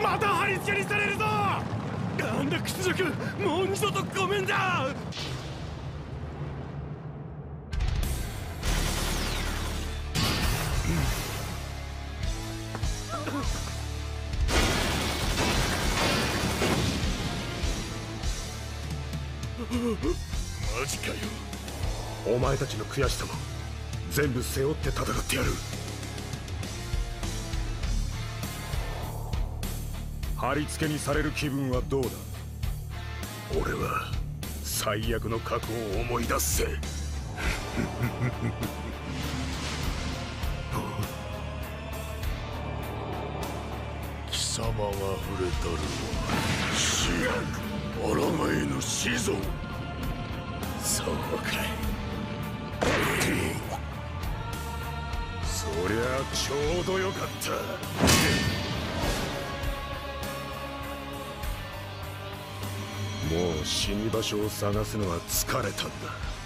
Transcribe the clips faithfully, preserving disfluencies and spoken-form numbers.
また貼り付けにされるぞ。なんだ屈辱、もう二度とごめんだ。マジかよ。お前たちの悔しさも全部背負って戦ってやる。貼り付けにされる気分はどうだ。俺は最悪の過去を思い出すぜ。貴様が触れたるは死抗えぬ死ぞ。そうかい。そりゃちょうどよかった。もう死に場所を探すのは疲れたんだ。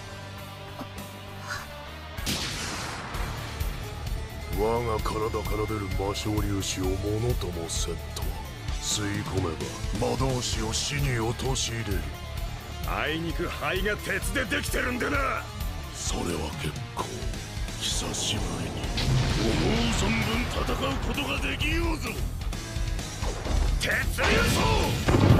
我が体から出る魔性粒子をものともせんと吸い込めば魔導士を死に陥れる。あいにく肺が鉄でできてるんでな。それは結構久しぶりに思う存分戦うことができようぞ。鉄粒子。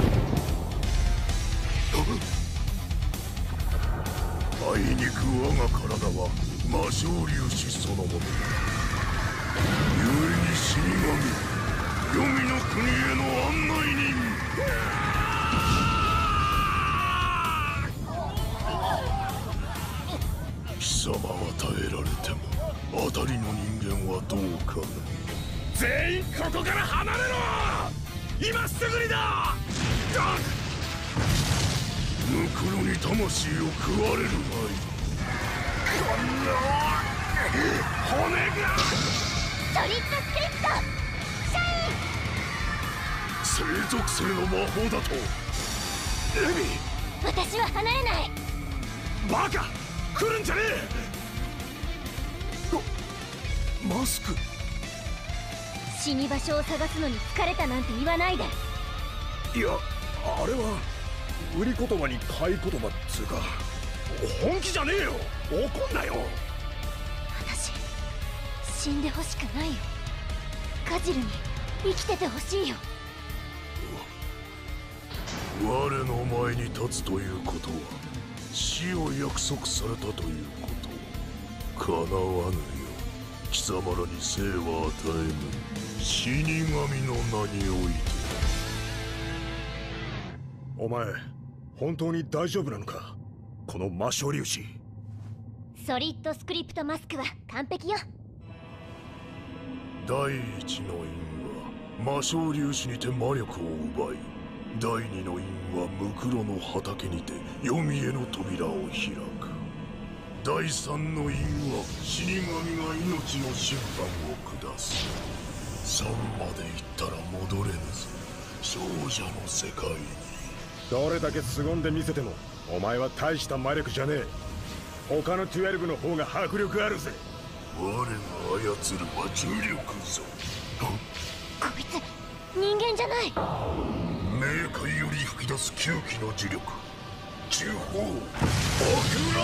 あいにく我が体は魔性粒子そのものだ。故に死神、黄泉の国への案内人。貴様は耐えられても当たりの人間はどうかな。全員ここから離れろ。今すぐにだ。ムクロに魂を食われるまい。こんな骨が。 ソリッドスクリプトシャイン。 生属性の魔法だと。エミ、 私は離れない。 バカ、来るんじゃねえ。マスク。 死に場所を探すのに疲れたなんて言わないで。 いや、あれは売り言葉に買い言葉っつうか、本気じゃねえよ。怒んなよ。 私死んでほしくないよ。カジルに生きててほしいよ。 我の前に立つということは死を約束されたということ。叶わぬよ。貴様らに生は与えぬ。死神の名において。お前本当に大丈夫なのか、この魔性粒子。 ソリッドスクリプトマスクは完璧よ。 第一の因は魔性粒子にて魔力を奪い、第二の因はムクロの畑にて黄泉への扉を開く。第三の因は死神が命の審判を下す。三まで行ったら戻れぬぞ、少女の世界に。どれだけ凄んでみせてもお前は大した魔力じゃねえ。他のじゅうにの方が迫力あるぜ。我が操るは重力ぞ。 こいつ人間じゃない。 冥界より吹き出す吸気の磁力、中方オクラ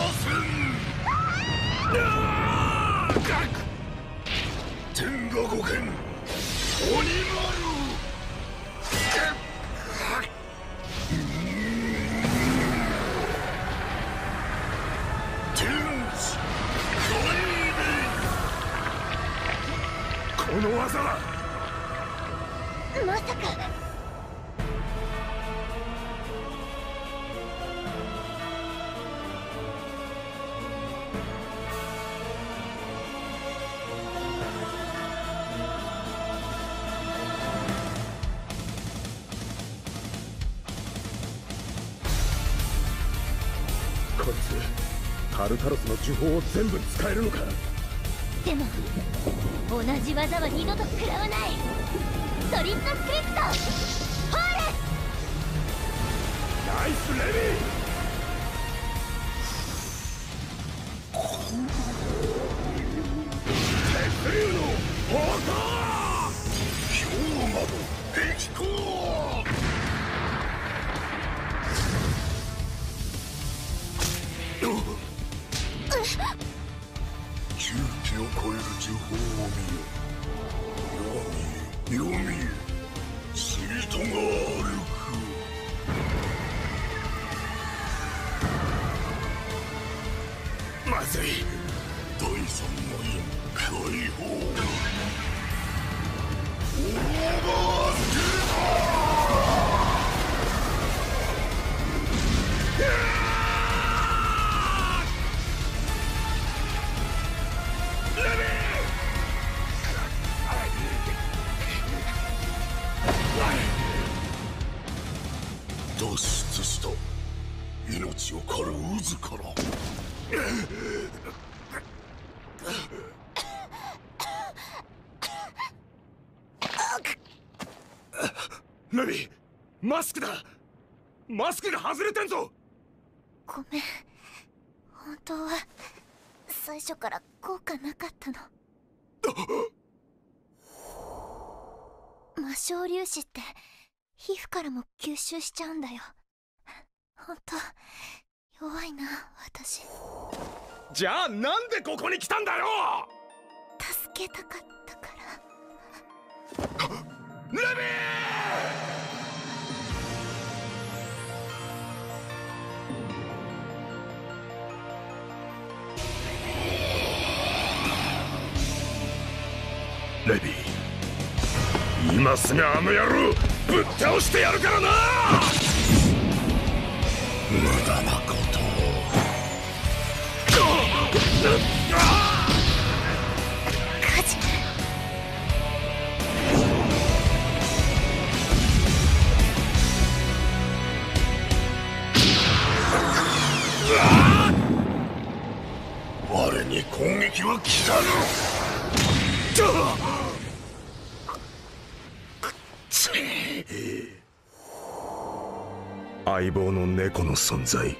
セン。天下五剣鬼丸。この技はまさか。 こいつタルタロスの呪法を全部使えるのか。 でも同じ技は二度と食らわない。ソリッドスクリプトホーレス。 ナイスレビー。鉄竜の砲塔。氷魔の壁撃行。窮地を超える呪法を見よ。読み読みスイートが歩く。まずい。第三の院解放。オーバーステ脱出した。命を狩る渦から。レビ、マスクだ。マスクが外れてんぞ。 ごめん、本当は最初から効果なかったの。魔性粒子って皮膚からも吸収しちゃうんだよ。本当弱いな私。 じゃあなんでここに来たんだよ。 助けたかったから。 レビーレビー、今すぐあの野郎ぶっ倒してやるからな。無駄なことを。 カジル、 我に攻撃は来たの。相棒の猫の存在。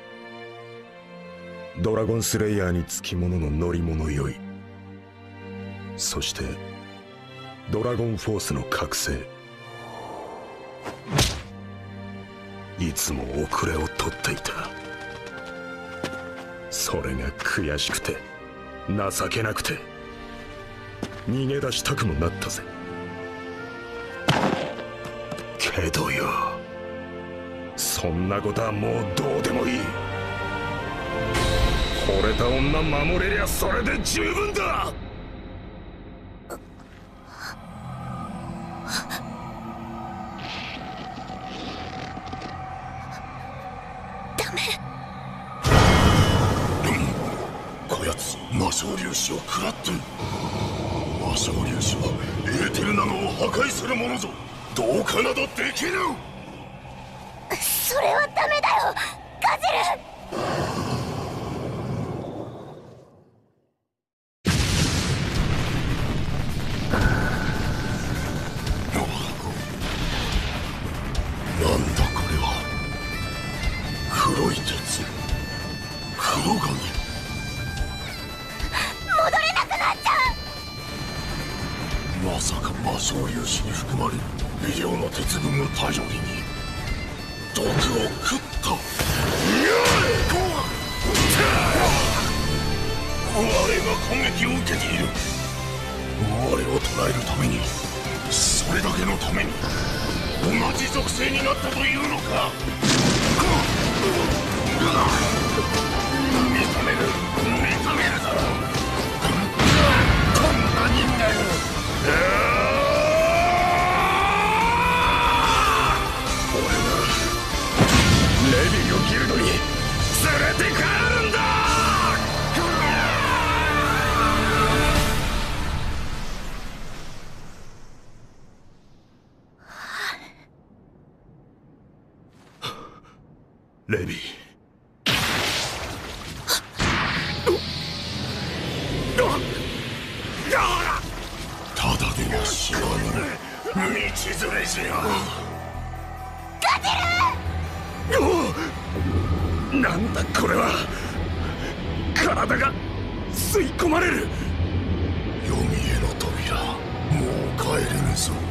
ドラゴンスレイヤーにつきものの乗り物酔い。そしてドラゴンフォースの覚醒。いつも遅れをとっていた。それが悔しくて情けなくて逃げ出したくもなったぜ。けどよ、そんなことはもうどうでもいい。惚れた女守れりゃそれで十分だ。 ダメ。 こやつ魔性粒子を食らって。魔性粒子はエーテルなのを破壊するものぞ。どうかなどできぬ。 それはダメだよカジル。 なんだこれは。黒い鉄、黒髪。 戻れなくなっちゃう。まさか魔性粒子に含まれる微量の鉄分を頼りに毒を食った。我が攻撃を受けている。我を捕らえるために、それだけのために同じ属性になったというのか。認める認めるだろう。こんな人間。俺がレビィをギルドに連れて帰るんだ。レビィ、ただでは死なぬ道連れじゃ。ガジル！なんだこれは。体が吸い込まれる。読みへの扉、もう帰れぬぞ。